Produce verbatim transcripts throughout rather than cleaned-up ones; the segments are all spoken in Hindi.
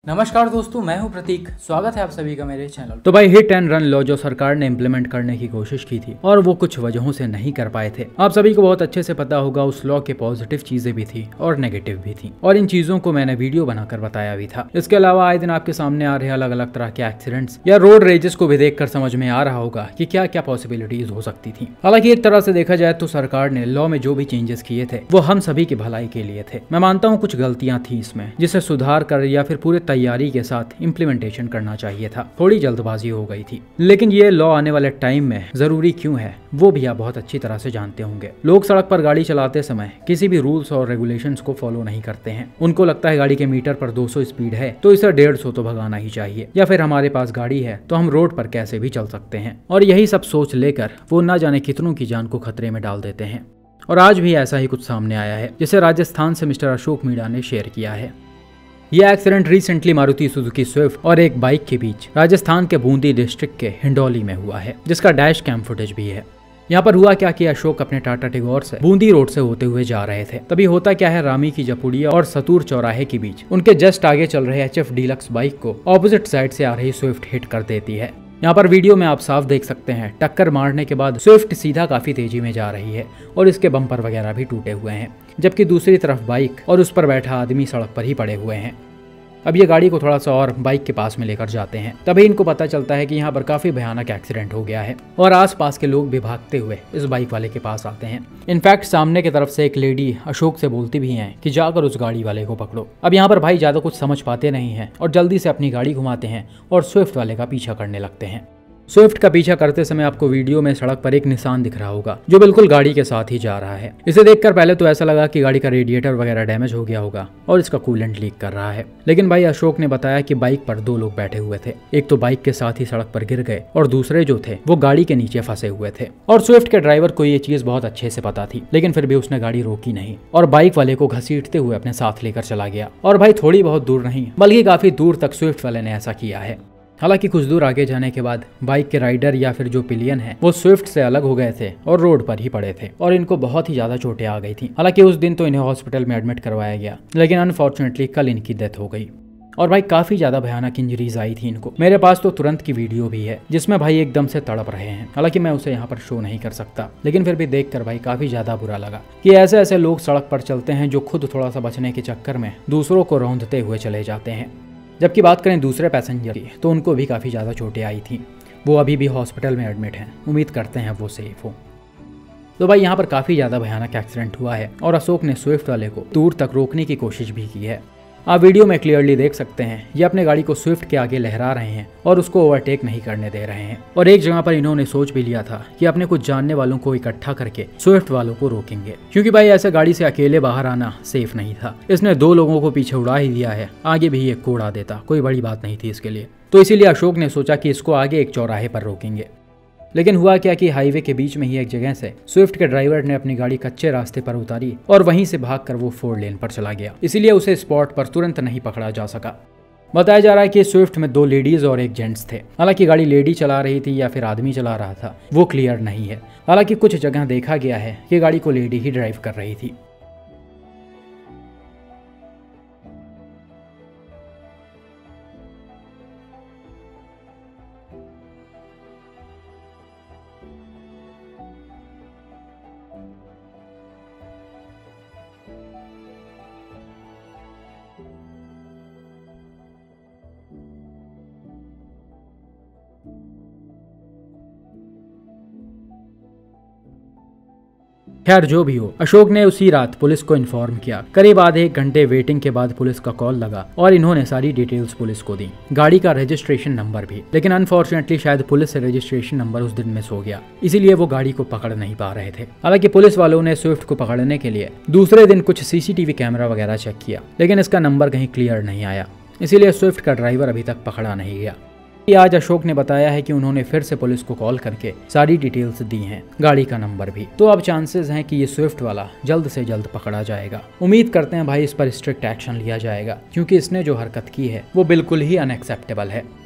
नमस्कार दोस्तों, मैं हूं प्रतीक। स्वागत है आप सभी का मेरे चैनल। तो भाई हिट एंड रन लॉ जो सरकार ने इम्प्लीमेंट करने की कोशिश की थी और वो कुछ वजहों से नहीं कर पाए थे। आप सभी को बहुत अच्छे से पता होगा उस लॉ के पॉजिटिव चीजें भी थी और नेगेटिव भी थी, और इन चीजों को मैंने वीडियो बनाकर बताया भी था। इसके अलावा आए दिन आपके सामने आ रहे अलग अलग तरह के एक्सीडेंट्स या रोड रेजेस को भी देखकर समझ में आ रहा होगा कि क्या क्या पॉसिबिलिटीज हो सकती थी। हालांकि एक तरह से देखा जाए तो सरकार ने लॉ में जो भी चेंजेस किए थे वो हम सभी की भलाई के लिए थे। मैं मानता हूँ कुछ गलतियां थी इसमें जिसे सुधार कर या फिर पूरी तैयारी के साथ इम्प्लीमेंटेशन करना चाहिए था। थोड़ी जल्दबाजी हो गई थी, लेकिन ये लॉ आने वाले टाइम में जरूरी क्यों है वो भी आप बहुत अच्छी तरह से जानते होंगे। लोग सड़क पर गाड़ी चलाते समय किसी भी रूल्स और रेगुलेशंस को फॉलो नहीं करते हैं। उनको लगता है गाड़ी के मीटर पर दो सौ स्पीड है तो इसे डेढ़ सौ तो भगाना ही चाहिए, या फिर हमारे पास गाड़ी है तो हम रोड पर कैसे भी चल सकते हैं। और यही सब सोच लेकर वो ना जाने कितनों की जान को खतरे में डाल देते हैं। और आज भी ऐसा ही कुछ सामने आया है, जिसे राजस्थान से मिस्टर अशोक मीणा ने शेयर किया है। यह accident recently Maruti Suzuki Swift और एक बाइक के बीच राजस्थान के बूंदी डिस्ट्रिक्ट के हिंडौली में हुआ है, जिसका डैश कैम फुटेज भी है। यहाँ पर हुआ क्या कि अशोक अपने टाटा टिगोर से बूंदी रोड से होते हुए जा रहे थे। तभी होता क्या है, रामी की जपुड़िया और सतूर चौराहे के बीच उनके जस्ट आगे चल रहे एच एफ डीलक्स बाइक को ऑपोजिट साइड से आ रही स्विफ्ट हिट कर देती है। यहाँ पर वीडियो में आप साफ देख सकते हैं टक्कर मारने के बाद स्विफ्ट सीधा काफी तेजी में जा रही है और इसके बम्पर वगैरह भी टूटे हुए हैं, जबकि दूसरी तरफ बाइक और उस पर बैठा आदमी सड़क पर ही पड़े हुए हैं। अब ये गाड़ी को थोड़ा सा और बाइक के पास में लेकर जाते हैं, तभी इनको पता चलता है कि यहाँ पर काफी भयानक एक्सीडेंट हो गया है और आसपास के लोग भी भागते हुए इस बाइक वाले के पास आते हैं। इनफैक्ट सामने की तरफ से एक लेडी अशोक से बोलती भी हैं कि जाकर उस गाड़ी वाले को पकड़ो। अब यहाँ पर भाई ज्यादा कुछ समझ पाते नहीं है और जल्दी से अपनी गाड़ी घुमाते हैं और स्विफ्ट वाले का पीछा करने लगते हैं। स्विफ्ट का पीछा करते समय आपको वीडियो में सड़क पर एक निशान दिख रहा होगा जो बिल्कुल गाड़ी के साथ ही जा रहा है। इसे देखकर पहले तो ऐसा लगा कि गाड़ी का रेडिएटर वगैरह डैमेज हो गया होगा और इसका कूलेंट लीक कर रहा है, लेकिन भाई अशोक ने बताया कि बाइक पर दो लोग बैठे हुए थे। एक तो बाइक के साथ ही सड़क पर गिर गए और दूसरे जो थे वो गाड़ी के नीचे फंसे हुए थे। और स्विफ्ट के ड्राइवर को ये चीज बहुत अच्छे से पता थी, लेकिन फिर भी उसने गाड़ी रोकी नहीं और बाइक वाले को घसीटते हुए अपने साथ लेकर चला गया। और भाई थोड़ी बहुत दूर नहीं बल्कि काफी दूर तक स्विफ्ट वाले ने ऐसा किया है। हालांकि कुछ दूर आगे जाने के बाद बाइक के राइडर या फिर जो पिलियन है वो स्विफ्ट से अलग हो गए थे और रोड पर ही पड़े थे और इनको बहुत ही ज्यादा चोटें आ गई थी। हालांकि उस दिन तो इन्हें हॉस्पिटल में एडमिट करवाया गया, लेकिन अनफॉर्चुनेटली कल इनकी डेथ हो गई। और भाई काफी ज्यादा भयानक इंजरीज आई थी इनको। मेरे पास तो तुरंत की वीडियो भी है जिसमें भाई एकदम से तड़प रहे हैं। हालांकि मैं उसे यहाँ पर शो नहीं कर सकता, लेकिन फिर भी देखकर भाई काफी ज्यादा बुरा लगा कि ऐसे ऐसे लोग सड़क पर चलते हैं जो खुद थोड़ा सा बचने के चक्कर में दूसरों को रौंदते हुए चले जाते हैं। जबकि बात करें दूसरे पैसेंजर की तो उनको भी काफ़ी ज़्यादा चोटें आई थी। वो अभी भी हॉस्पिटल में एडमिट हैं, उम्मीद करते हैं वो सेफ हो। तो भाई यहाँ पर काफ़ी ज़्यादा भयानक एक्सीडेंट हुआ है और अशोक ने स्विफ्ट वाले को दूर तक रोकने की कोशिश भी की है। आप वीडियो में क्लियरली देख सकते हैं ये अपने गाड़ी को स्विफ्ट के आगे लहरा रहे हैं और उसको ओवरटेक नहीं करने दे रहे हैं। और एक जगह पर इन्होंने सोच भी लिया था कि अपने कुछ जानने वालों को इकट्ठा करके स्विफ्ट वालों को रोकेंगे, क्योंकि भाई ऐसे गाड़ी से अकेले बाहर आना सेफ नहीं था। इसने दो लोगों को पीछे उड़ा ही दिया है, आगे भी एक को उड़ा देता, कोई बड़ी बात नहीं थी इसके लिए। तो इसीलिए अशोक ने सोचा कि इसको आगे एक चौराहे पर रोकेंगे। लेकिन हुआ क्या कि हाईवे के बीच में ही एक जगह से स्विफ्ट के ड्राइवर ने अपनी गाड़ी कच्चे रास्ते पर उतारी और वहीं से भागकर वो फोर लेन पर चला गया। इसीलिए उसे स्पॉट पर तुरंत नहीं पकड़ा जा सका। बताया जा रहा है कि स्विफ्ट में दो लेडीज और एक जेंट्स थे। हालांकि गाड़ी लेडी चला रही थी या फिर आदमी चला रहा था वो क्लियर नहीं है। हालांकि कुछ जगह देखा गया है कि गाड़ी को लेडी ही ड्राइव कर रही थी। खैर जो भी हो, अशोक ने उसी रात पुलिस को इन्फॉर्म किया। करीब आधे एक घंटे वेटिंग के बाद पुलिस का कॉल लगा और इन्होंने सारी डिटेल्स पुलिस को दी, गाड़ी का रजिस्ट्रेशन नंबर भी। लेकिन अनफॉर्चुनेटली शायद पुलिस से रजिस्ट्रेशन नंबर उस दिन मिस हो गया, इसीलिए वो गाड़ी को पकड़ नहीं पा रहे थे। हालांकि पुलिस वालों ने स्विफ्ट को पकड़ने के लिए दूसरे दिन कुछ सीसीटीवी कैमरा वगैरह चेक किया, लेकिन इसका नंबर कहीं क्लियर नहीं आया, इसीलिए स्विफ्ट का ड्राइवर अभी तक पकड़ा नहीं गया। आज अशोक ने बताया है कि उन्होंने फिर से पुलिस को कॉल करके सारी डिटेल्स दी हैं, गाड़ी का नंबर भी। तो अब चांसेस हैं कि ये स्विफ्ट वाला जल्द से जल्द पकड़ा जाएगा। उम्मीद करते हैं भाई इस पर स्ट्रिक्ट एक्शन लिया जाएगा, क्योंकि इसने जो हरकत की है वो बिल्कुल ही अनएक्सेप्टेबल है।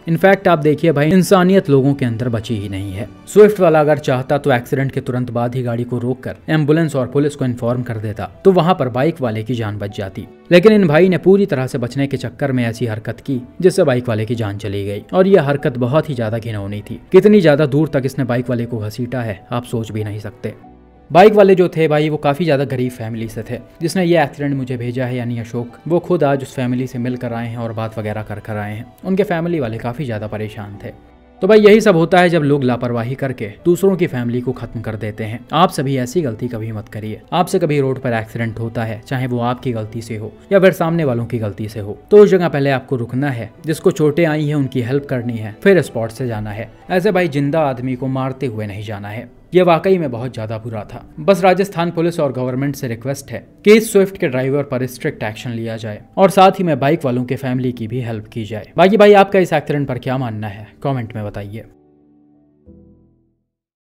इनफैक्ट आप देखिए भाई, इंसानियत लोगों के अंदर बची ही नहीं है। स्विफ्ट वाला अगर चाहता तो एक्सीडेंट के तुरंत बाद ही गाड़ी को रोककर एम्बुलेंस और पुलिस को इन्फॉर्म कर देता, तो वहां पर बाइक वाले की जान बच जाती। लेकिन इन भाई ने पूरी तरह से बचने के चक्कर में ऐसी हरकत की जिससे बाइक वाले की जान चली गई। और यह हरकत बहुत ही ज्यादा घिनौनी थी। कितनी ज्यादा दूर तक इसने बाइक वाले को घसीटा है आप सोच भी नहीं सकते। बाइक वाले जो थे भाई, वो काफ़ी ज़्यादा गरीब फैमिली से थे। जिसने ये एक्सीडेंट मुझे भेजा है यानी अशोक, वो खुद आज उस फैमिली से मिल कर आए हैं और बात वगैरह कर कर आए हैं। उनके फैमिली वाले काफ़ी ज़्यादा परेशान थे। तो भाई यही सब होता है जब लोग लापरवाही करके दूसरों की फैमिली को खत्म कर देते हैं। आप सभी ऐसी गलती कभी मत करिए। आपसे कभी रोड पर एक्सीडेंट होता है, चाहे वो आपकी गलती से हो या फिर सामने वालों की गलती से हो, तो उस जगह पहले आपको रुकना है। जिसको चोटें आई हैं उनकी हेल्प करनी है, फिर स्पॉट से जाना है। ऐसे भाई जिंदा आदमी को मारते हुए नहीं जाना है। यह वाकई में बहुत ज्यादा बुरा था। बस राजस्थान पुलिस और गवर्नमेंट से रिक्वेस्ट है कि इस स्विफ्ट के ड्राइवर पर स्ट्रिक्ट एक्शन लिया जाए और साथ ही में बाइक वालों के फैमिली की भी हेल्प की जाए। बाकी भाई आपका इस एक्सीडेंट पर क्या मानना है, कमेंट में बताइए।